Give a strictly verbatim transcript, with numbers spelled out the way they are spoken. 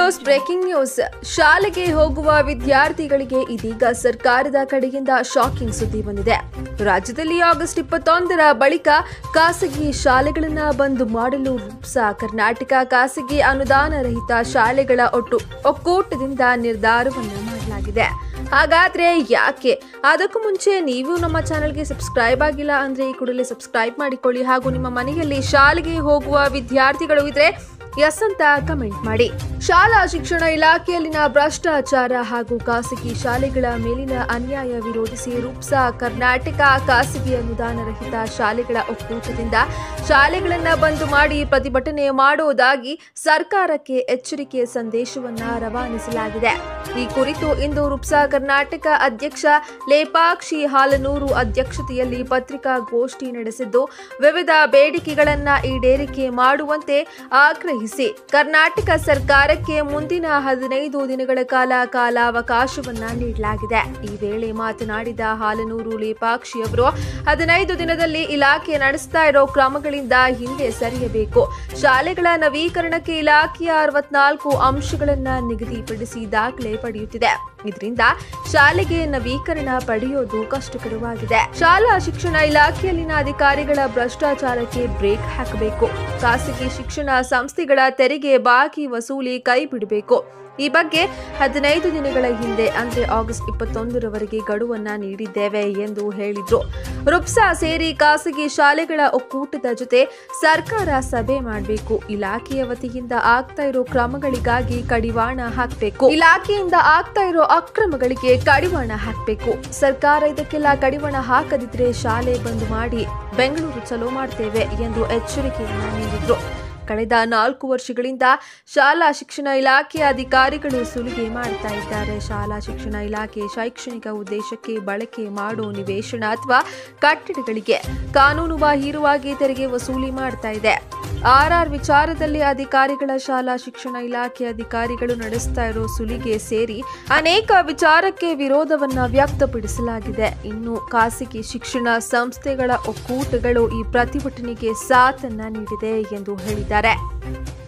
News breaking news ಶಾಲೆಗೆ ಹೋಗುವ ವಿದ್ಯಾರ್ಥಿಗಳಿಗೆ ಇದೀಗ ಸರ್ಕಾರದ ಕಡೆಯಿಂದ ಶಾಕಿಂಗ್ ಸುದ್ದಿ ಬಂದಿದೆ. ರಾಜ್ಯದಲ್ಲಿ ಆಗಸ್ಟ್ ಇಪ್ಪತ್ತೊಂದರ ಬಳಿಕ ಖಾಸಗಿ ಶಾಲೆಗಳನ್ನು ಬಂದ್ ಮಾಡಲು ರೂಪಿಸ ಕರ್ನಾಟಕ ಖಾಸಗಿ ಅನುದಾನ ರಹಿತ ಶಾಲೆಗಳ ಒಟ್ಟು ಒಕ್ಕೂಟದಿಂದ ನಿರ್ಧಾರವನ್ನು ಮಾಡಲಾಗಿದೆ. ಹಾಗಾದ್ರೆ ಯಾಕೆ? ಅದಕ್ಕೂ ಮುಂಚೆ ನೀವು ನಮ್ಮ ಚಾನೆಲ್ಗೆ ಸಬ್ಸ್ಕ್ರೈಬ್ ಆಗಿಲ್ಲ ಅಂದ್ರೆ ಈ ಕೂಡಲೇ ಸಬ್ಸ್ಕ್ರೈಬ್ ಮಾಡಿಕೊಳ್ಳಿ. ಹಾಗೂ ನಿಮ್ಮ ಮನೆಯಲ್ಲಿ ಶಾಲೆಗೆ ಹೋಗುವ ವಿದ್ಯಾರ್ಥಿಗಳು ಇದ್ರೆ ಎಸ್ ಅಂತ ಕಮೆಂಟ್ ಮಾಡಿ. ಶಾಲಾ ಶಿಕ್ಷಣ ಇಲಾಖೆಯಲ್ಲಿನ ಭ್ರಷ್ಟಾಚಾರ ಹಾಗೂ ಖಾಸಗಿ ಶಾಲೆಗಳ ಮೇಲಿನ ಅನ್ಯಾಯ ವಿರೋಧಿಸಿ ರೂಪಿಸ ಕರ್ನಾಟಕ ಖಾಸಗಿ ಅನುದಾನ ರಹಿತ ಶಾಲೆಗಳ ಒಕ್ಕೂಟದಿಂದ ಶಾಲೆಗಳನ್ನ ಬಂದ್ ಮಾಡಿ ಪ್ರತಿಭಟನೆ ಮಾಡುವುದಾಗಿ ಸರ್ಕಾರಕ್ಕೆ ಎಚ್ಚರಿಕೆ ಸಂದೇಶವನ್ನ ರವಾನಿಸಲಾಗಿದೆ. ಈ ಕುರಿತು ಇಂದು ರೂಪಿಸ ಕರ್ನಾಟಕ ಅಧ್ಯಕ್ಷ ಲೇಪಾಕ್ಷಿ ಹಾಲನೂರು ಅಧ್ಯಕ್ಷತೆಯಲ್ಲಿ ಪತ್ರಿಕಾಗೋಷ್ಠಿ ನಡೆಸಿದ್ದು, ವಿವಿಧ ಬೇಡಿಕೆಗಳನ್ನ ಈಡೇರಿಕೆ ಮಾಡುವಂತೆ ಆಗ್ರಹಿಸಿ ಕರ್ನಾಟಕ ಸರ್ಕಾರಕ್ಕೆ ಮುಂದಿನ ಹದಿನೈದು ದಿನಗಳ ಕಾಲ ಕಾಲಾವಕಾಶವನ್ನ ನೀಡಲಾಗಿದೆ. ಈ ವೇಳೆ ಮಾತನಾಡಿದ ಹಾಲನೂರು ಲೇಪಾಕ್ಷಿ ಅವರು, ಹದಿನೈದು ದಿನದಲ್ಲಿ ಇಲಾಖೆ ನಡೆಸ್ತಾ ಇರೋ ಕ್ರಮಗಳಿಂದ ಹಿಂದೆ ಸರಿಯಬೇಕು. ಶಾಲೆಗಳ ನವೀಕರಣಕ್ಕೆ ಇಲಾಖೆಯ ಅರವತ್ನಾಲ್ಕು ಅಂಶಗಳನ್ನ ನಿಗದಿಪಡಿಸಿ ದಾಖಲೆ ಪಡೆಯುತ್ತಿದೆ. ಇದರಿಂದ ಶಾಲೆಗೆ ನವೀಕರಣ ಪಡೆಯೋದು ಕಷ್ಟಕರವಾಗಿದೆ. ಶಾಲಾ ಶಿಕ್ಷಣ ಇಲಾಖೆಯಲ್ಲಿನ ಅಧಿಕಾರಿಗಳ ಭ್ರಷ್ಟಾಚಾರಕ್ಕೆ ಬ್ರೇಕ್ ಹಾಕಬೇಕು. ಖಾಸಗಿ ಶಿಕ್ಷಣ ಸಂಸ್ಥೆಗಳ ತೆರಿಗೆ ಬಾಕಿ ವಸೂಲಿ ಕೈ ಬಿಡಬೇಕು. ಈ ಬಗ್ಗೆ ಹದಿನೈದು ದಿನಗಳ ಹಿಂದೆ ಅಂದ್ರೆ ಆಗಸ್ಟ್ ಇಪ್ಪತ್ತೊಂದರವರೆಗೆ ಗಡುವನ್ನ ನೀಡಿದ್ದೇವೆ ಎಂದು ಹೇಳಿದ್ರು. ರುಪ್ಸಾ ಸೇರಿ ಖಾಸಗಿ ಶಾಲೆಗಳ ಒಕ್ಕೂಟದ ಜೊತೆ ಸರ್ಕಾರ ಸಭೆ ಮಾಡಬೇಕು. ಇಲಾಖೆಯ ವತಿಯಿಂದ ಆಗ್ತಾ ಇರೋ ಕ್ರಮಗಳಿಗಾಗಿ ಕಡಿವಾಣ ಹಾಕಬೇಕು. ಇಲಾಖೆಯಿಂದ ಆಗ್ತಾ ಇರೋ ಅಕ್ರಮಗಳಿಗೆ ಕಡಿವಾಣ ಹಾಕಬೇಕು. ಸರ್ಕಾರ ಇದಕ್ಕೆಲ್ಲ ಕಡಿವಾಣ ಹಾಕದಿದ್ರೆ ಶಾಲೆ ಬಂದ್ ಮಾಡಿ ಬೆಂಗಳೂರು ಚಲೋ ಮಾಡ್ತೇವೆ ಎಂದು ಎಚ್ಚರಿಕೆಯನ್ನ ನೀಡಿದ್ರು. ಕಳೆದ ನಾಲ್ಕು ವರ್ಷಗಳಿಂದ ಶಾಲಾ ಶಿಕ್ಷಣ ಇಲಾಖೆಯ ಅಧಿಕಾರಿಗಳು ಸುಲಿಗೆ ಮಾಡ್ತಾ ಇದ್ದಾರೆ. ಶಾಲಾ ಶಿಕ್ಷಣ ಇಲಾಖೆ ಶೈಕ್ಷಣಿಕ ಉದ್ದೇಶಕ್ಕೆ ಬಳಕೆ ಮಾಡೋ ನಿವೇಶನ ಅಥವಾ ಕಟ್ಟಡಗಳಿಗೆ ಕಾನೂನು ಬಾಹಿರವಾಗಿ ತೆರಿಗೆ ವಸೂಲಿ ಮಾಡ್ತಾ ಇದೆ. ಆರ್ ಆರ್ ವಿಚಾರದಲ್ಲಿ ಅಧಿಕಾರಿಗಳ ಶಾಲಾ ಶಿಕ್ಷಣ ಇಲಾಖೆ ಅಧಿಕಾರಿಗಳು ನಡೆಸ್ತಾ ಇರೋ ಸುಲಿಗೆ ಸೇರಿ ಅನೇಕ ವಿಚಾರಕ್ಕೆ ವಿರೋಧವನ್ನ ವ್ಯಕ್ತಪಡಿಸಲಾಗಿದೆ. ಇನ್ನು ಖಾಸಗಿ ಶಿಕ್ಷಣ ಸಂಸ್ಥೆಗಳ ಒಕ್ಕೂಟಗಳು ಈ ಪ್ರತಿಭಟನೆಗೆ ಸಾಥನ್ನ ನೀಡಿದೆ ಎಂದು ಹೇಳಿದ್ದಾರೆ.